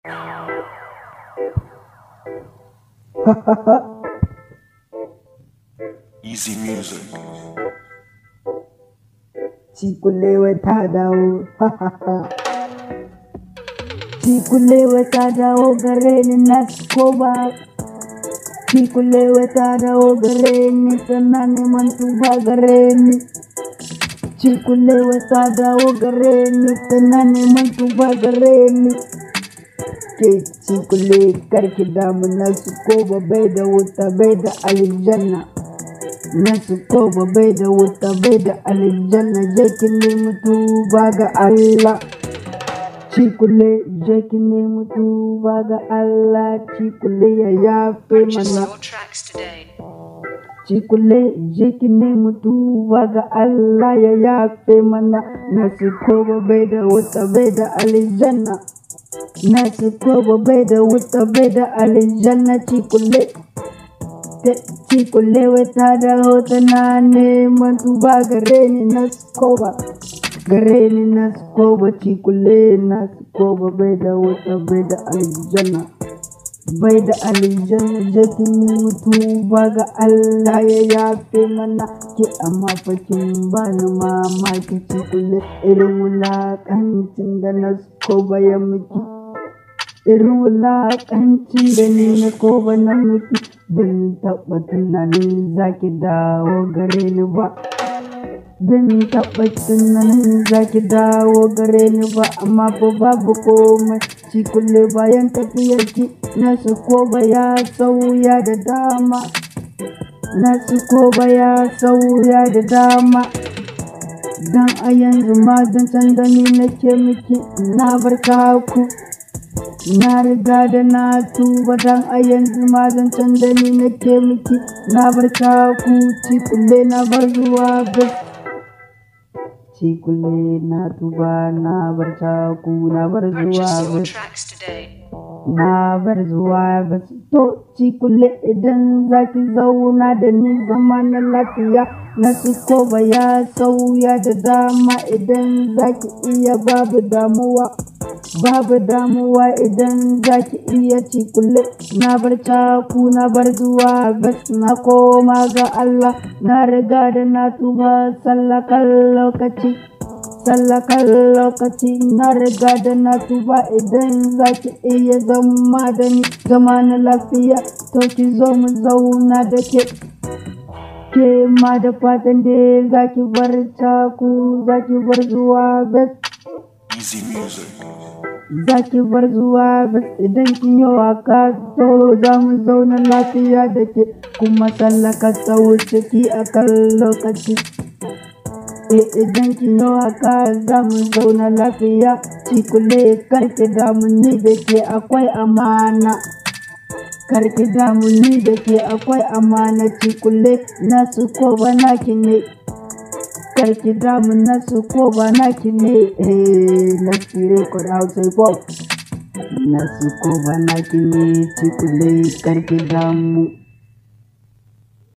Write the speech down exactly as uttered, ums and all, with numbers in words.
Easy music. Chikulewe ta dawo, Chikulewe ta dawo gare ni na koba. Chikulewe ta dawo gare ni tana neman tuba gare ni. Chikulewe ta dawo gare ni tana neman tuba gare ni. Ke Chikule karki damu na su koba bai da wuta bai da aljanna. Nasu koba bai da wuta bai da aljanna, je ki nemi tuba ga Allah. Chikule je ki nemi tuba ga Allah, Chikule ya yafe mana. Chikule je ki nemi tuba ga Allah ya yafe mana. Nasu koba bai da wuta bai da aljanna. Nasu koba bai da wuta bai da aljanna, Chikule. Chikulewe ta dawo tana neman tuba gare ni na koba. Gare ni na koba, Chikule na koba bai da wuta bai da aljanna. Bai da aljanna, je ki nemi tuba ga Allah ya yafe mana. Ki amma fa kin bani mamaki Chikule, irin wulakancin da na koba ya miki. Irin wulakancin da ni na koba na miki. Bin taɓa tunanin zaki dawo gare ni ba. Bin taɓa tunanin zaki dawo gare ni ba, amma fa babu komai. Chikule bayan tafiyarki nasu koba ya sauya da dama. Nasu koba ya sauya da dama. Dan a yanzu ma zancen da ni nake miki na barka ku. Na riga da na tuba, dan a yanzu ma zancen da ni nake miki na barka ku. Chikule na bar zuwa gas. Chikule na tuba na barka ku, na bar zuwa gas. Na bar zuwa gas. To Chikule idan zaki zauna da ni zama na lafiya, nasu koba ya sauya da dama. Idan zaki iya babu damuwa. Babu damuwa idan zaki iya Chikule. Na bar caku na bar zuwa gas, na koma ga Allah. Na riga da na tuba sallakan lokaci. Sallakan lokaci na riga da na tuba. Idan zaki iya zama da ni zama na lafiya, to ki zo mu zauna da ke. Ke ma da fatan da zaki bar caku zaki bar zuwa gas. Easy music. Zaki bar zuwa gas idan kin yi waka, to za mu zauna lafiya da ke. Kuma sallaka ta wuce ki a kan lokaci. Eh idan kin yi waka za mu zauna lafiya. Chikule karki damu ni da ke akwai amana. Karki damu ni da ke akwai amana Chikule. Nasu koba naki ne. Karki damu nasu koba naki ne. Eh nasu record Hausa pop. Nasu koba naki ne Chikule, karki damu.